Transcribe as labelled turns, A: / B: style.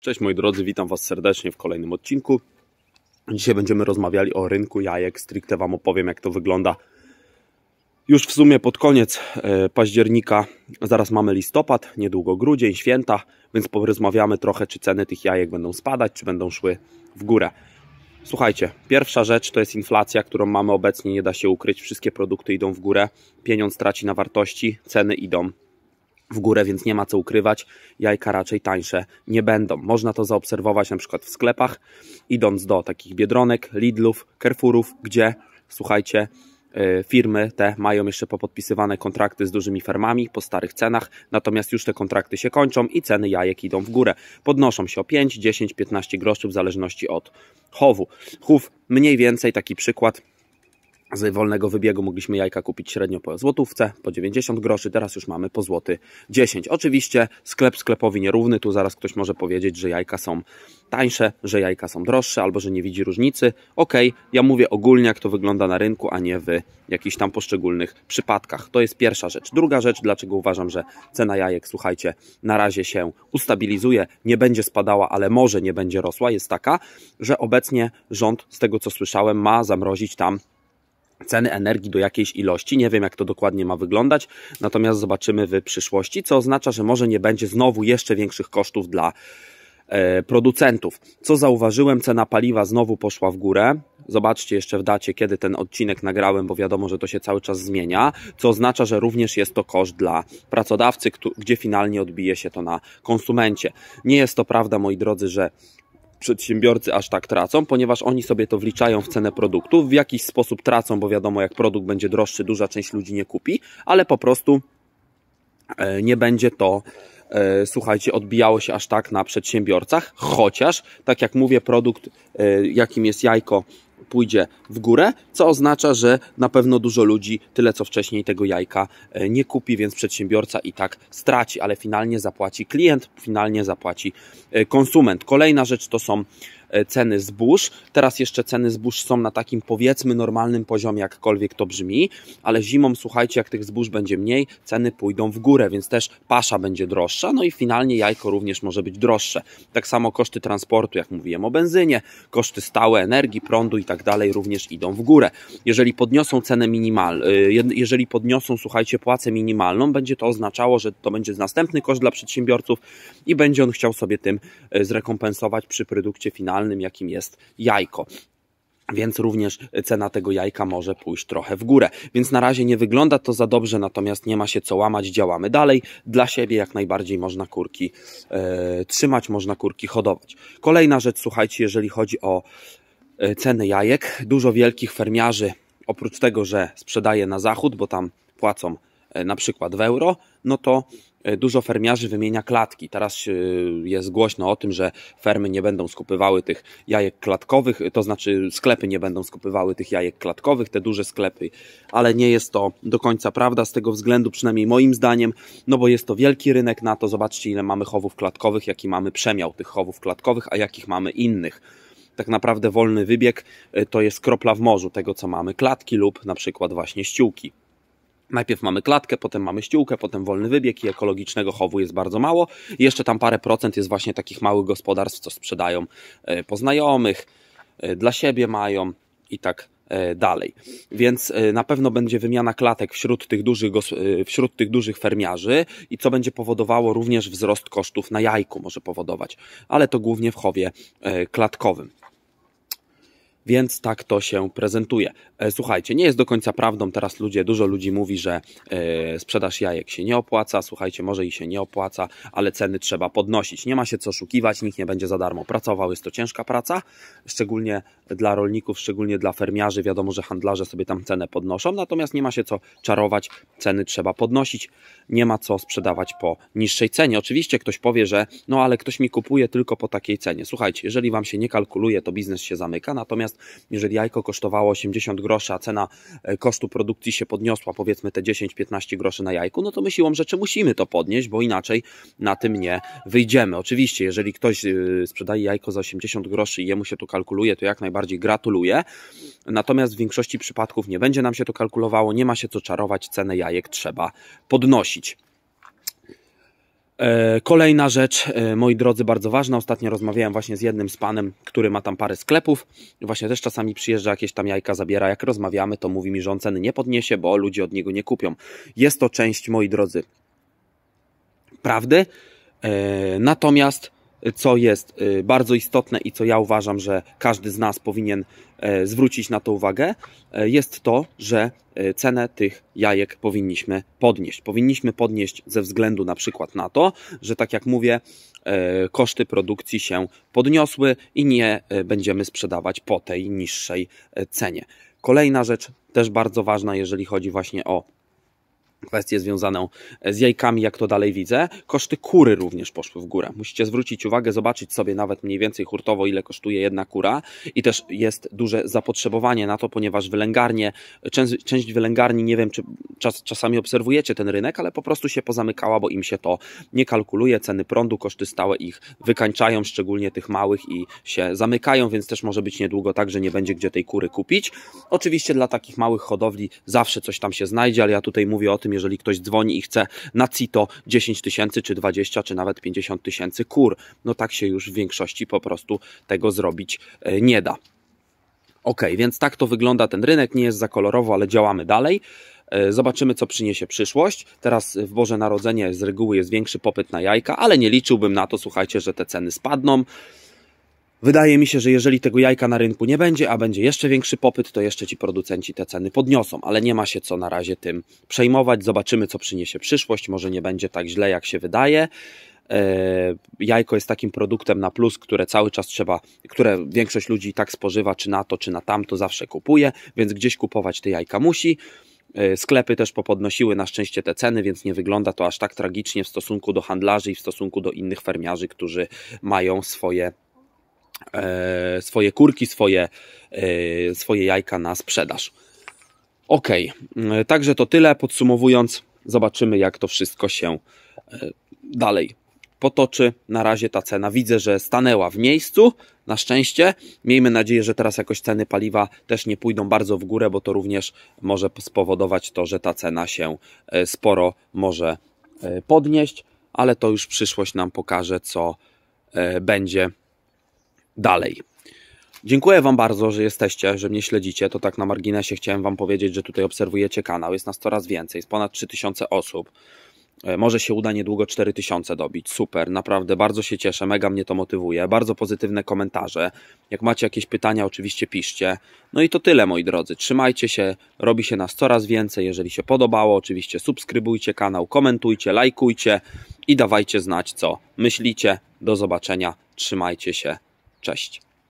A: Cześć moi drodzy, witam Was serdecznie w kolejnym odcinku. Dzisiaj będziemy rozmawiali o rynku jajek. Stricte Wam opowiem, jak to wygląda już w sumie pod koniec października. Zaraz mamy listopad, niedługo grudzień, święta, więc porozmawiamy trochę, czy ceny tych jajek będą spadać, czy będą szły w górę. Słuchajcie, pierwsza rzecz to jest inflacja, którą mamy obecnie, nie da się ukryć. Wszystkie produkty idą w górę, pieniądz traci na wartości, ceny idą w górę, więc nie ma co ukrywać. Jajka raczej tańsze nie będą. Można to zaobserwować na przykład w sklepach, idąc do takich Biedronek, Lidlów, Carrefourów, gdzie, słuchajcie, firmy te mają jeszcze popodpisywane kontrakty z dużymi fermami po starych cenach, natomiast już te kontrakty się kończą i ceny jajek idą w górę. Podnoszą się o 5, 10, 15 groszy w zależności od chowu. Chów mniej więcej, taki przykład. Z wolnego wybiegu mogliśmy jajka kupić średnio po złotówce, po 90 groszy, teraz już mamy po złoty 10. Oczywiście sklep sklepowi nierówny, tu zaraz ktoś może powiedzieć, że jajka są tańsze, że jajka są droższe, albo że nie widzi różnicy. Okej, ja mówię ogólnie, jak to wygląda na rynku, a nie w jakichś tam poszczególnych przypadkach. To jest pierwsza rzecz. Druga rzecz, dlaczego uważam, że cena jajek, słuchajcie, na razie się ustabilizuje, nie będzie spadała, ale może nie będzie rosła, jest taka, że obecnie rząd, z tego co słyszałem, ma zamrozić tam ceny energii do jakiejś ilości. Nie wiem, jak to dokładnie ma wyglądać, natomiast zobaczymy w przyszłości, co oznacza, że może nie będzie znowu jeszcze większych kosztów dla producentów. Co zauważyłem, cena paliwa znowu poszła w górę. Zobaczcie jeszcze w dacie, kiedy ten odcinek nagrałem, bo wiadomo, że to się cały czas zmienia, co oznacza, że również jest to koszt dla pracodawcy, gdzie finalnie odbije się to na konsumencie. Nie jest to prawda, moi drodzy, że przedsiębiorcy aż tak tracą, ponieważ oni sobie to wliczają w cenę produktów. W jakiś sposób tracą, bo wiadomo, jak produkt będzie droższy, duża część ludzi nie kupi, ale po prostu nie będzie to, słuchajcie, odbijało się aż tak na przedsiębiorcach, chociaż, tak jak mówię, produkt, jakim jest jajko, pójdzie w górę, co oznacza, że na pewno dużo ludzi, tyle co wcześniej, tego jajka nie kupi, więc przedsiębiorca i tak straci, ale finalnie zapłaci klient, finalnie zapłaci konsument. Kolejna rzecz to są ceny zbóż. Teraz jeszcze ceny zbóż są na takim, powiedzmy, normalnym poziomie, jakkolwiek to brzmi, ale zimą, słuchajcie, jak tych zbóż będzie mniej, ceny pójdą w górę, więc też pasza będzie droższa, no i finalnie jajko również może być droższe. Tak samo koszty transportu, jak mówiłem o benzynie, koszty stałe energii, prądu i tak dalej również idą w górę. Jeżeli podniosą cenę minimalną, jeżeli podniosą, słuchajcie, płacę minimalną, będzie to oznaczało, że to będzie następny koszt dla przedsiębiorców i będzie on chciał sobie tym zrekompensować przy produkcie finalnym, jakim jest jajko. Więc również cena tego jajka może pójść trochę w górę. Więc na razie nie wygląda to za dobrze, natomiast nie ma się co łamać, działamy dalej. Dla siebie jak najbardziej można kurki trzymać, można kurki hodować. Kolejna rzecz, słuchajcie, jeżeli chodzi o ceny jajek, dużo wielkich fermiarzy, oprócz tego, że sprzedaje na zachód, bo tam płacą na przykład w euro, no to dużo fermiarzy wymienia klatki. Teraz jest głośno o tym, że fermy nie będą skupywały tych jajek klatkowych, to znaczy sklepy nie będą skupywały tych jajek klatkowych, te duże sklepy, ale nie jest to do końca prawda z tego względu, przynajmniej moim zdaniem, no bo jest to wielki rynek na to. Zobaczcie, ile mamy chowów klatkowych, jaki mamy przemiał tych chowów klatkowych, a jakich mamy innych. Tak naprawdę wolny wybieg to jest kropla w morzu tego, co mamy, klatki lub na przykład właśnie ściółki. Najpierw mamy klatkę, potem mamy ściółkę, potem wolny wybieg i ekologicznego chowu jest bardzo mało. I jeszcze tam parę procent jest właśnie takich małych gospodarstw, co sprzedają po znajomych, dla siebie mają i tak dalej. Więc na pewno będzie wymiana klatek wśród tych dużych fermiarzy i co będzie powodowało również wzrost kosztów na jajku, może powodować, ale to głównie w chowie klatkowym. Więc tak to się prezentuje. Słuchajcie, nie jest do końca prawdą, teraz dużo ludzi mówi, że sprzedaż jajek się nie opłaca. Słuchajcie, może i się nie opłaca, ale ceny trzeba podnosić. Nie ma się co oszukiwać, nikt nie będzie za darmo pracował, jest to ciężka praca, szczególnie dla rolników, szczególnie dla fermiarzy. Wiadomo, że handlarze sobie tam cenę podnoszą, natomiast nie ma się co czarować, ceny trzeba podnosić. Nie ma co sprzedawać po niższej cenie. Oczywiście ktoś powie, że no ale ktoś mi kupuje tylko po takiej cenie. Słuchajcie, jeżeli Wam się nie kalkuluje, to biznes się zamyka, natomiast jeżeli jajko kosztowało 80 groszy, a cena kosztu produkcji się podniosła, powiedzmy te 10-15 groszy na jajku, no to my siłą rzeczy musimy to podnieść, bo inaczej na tym nie wyjdziemy. Oczywiście, jeżeli ktoś sprzedaje jajko za 80 groszy i jemu się to kalkuluje, to jak najbardziej gratuluję. Natomiast w większości przypadków nie będzie nam się to kalkulowało, nie ma się co czarować, cenę jajek trzeba podnosić. Kolejna rzecz, moi drodzy, bardzo ważna. Ostatnio rozmawiałem właśnie z jednym z panem, który ma tam parę sklepów. Właśnie też czasami przyjeżdża, jakieś tam jajka zabiera. Jak rozmawiamy, to mówi mi, że on ceny nie podniesie, bo ludzie od niego nie kupią. Jest to część, moi drodzy, prawdy. Natomiast co jest bardzo istotne i co ja uważam, że każdy z nas powinien zwrócić na to uwagę, jest to, że cenę tych jajek powinniśmy podnieść. Powinniśmy podnieść ze względu na przykład na to, że tak jak mówię, koszty produkcji się podniosły i nie będziemy sprzedawać po tej niższej cenie. Kolejna rzecz, też bardzo ważna, jeżeli chodzi właśnie o kwestię związaną z jajkami, jak to dalej widzę. Koszty kury również poszły w górę. Musicie zwrócić uwagę, zobaczyć sobie nawet mniej więcej hurtowo, ile kosztuje jedna kura i też jest duże zapotrzebowanie na to, ponieważ wylęgarnie, część wylęgarni, nie wiem, czy czasami obserwujecie ten rynek, ale po prostu się pozamykała, bo im się to nie kalkuluje. Ceny prądu, koszty stałe ich wykańczają, szczególnie tych małych i się zamykają, więc też może być niedługo tak, że nie będzie gdzie tej kury kupić. Oczywiście dla takich małych hodowli zawsze coś tam się znajdzie, ale ja tutaj mówię o tym, jeżeli ktoś dzwoni i chce na CITO 10 tysięcy, czy 20, czy nawet 50 tysięcy kur. No tak się już w większości po prostu tego zrobić nie da. Ok, więc tak to wygląda ten rynek. Nie jest za kolorowo, ale działamy dalej. Zobaczymy, co przyniesie przyszłość. Teraz w Boże Narodzenie z reguły jest większy popyt na jajka, ale nie liczyłbym na to, słuchajcie, że te ceny spadną. Wydaje mi się, że jeżeli tego jajka na rynku nie będzie, a będzie jeszcze większy popyt, to jeszcze ci producenci te ceny podniosą, ale nie ma się co na razie tym przejmować. Zobaczymy, co przyniesie przyszłość. Może nie będzie tak źle, jak się wydaje. Jajko jest takim produktem na plus, które cały czas które większość ludzi i tak spożywa, czy na to, czy na tamto, zawsze kupuje, więc gdzieś kupować te jajka musi. Sklepy też popodnosiły na szczęście te ceny, więc nie wygląda to aż tak tragicznie w stosunku do handlarzy i w stosunku do innych fermiarzy, którzy mają swoje kurki, swoje jajka na sprzedaż. Ok, także to tyle. Podsumowując, zobaczymy, jak to wszystko się dalej potoczy. Na razie ta cena widzę, że stanęła w miejscu, na szczęście. Miejmy nadzieję, że teraz jakoś ceny paliwa też nie pójdą bardzo w górę, bo to również może spowodować to, że ta cena się sporo może podnieść, ale to już przyszłość nam pokaże, co będzie dalej. Dziękuję Wam bardzo, że jesteście, że mnie śledzicie. To tak na marginesie chciałem Wam powiedzieć, że tutaj obserwujecie kanał. Jest nas coraz więcej, jest ponad 3000 osób. Może się uda niedługo 4000 dobić. Super, naprawdę bardzo się cieszę, mega mnie to motywuje. Bardzo pozytywne komentarze. Jak macie jakieś pytania, oczywiście piszcie. No i to tyle, moi drodzy. Trzymajcie się, robi się nas coraz więcej. Jeżeli się podobało, oczywiście subskrybujcie kanał, komentujcie, lajkujcie i dawajcie znać, co myślicie. Do zobaczenia, trzymajcie się, cześć.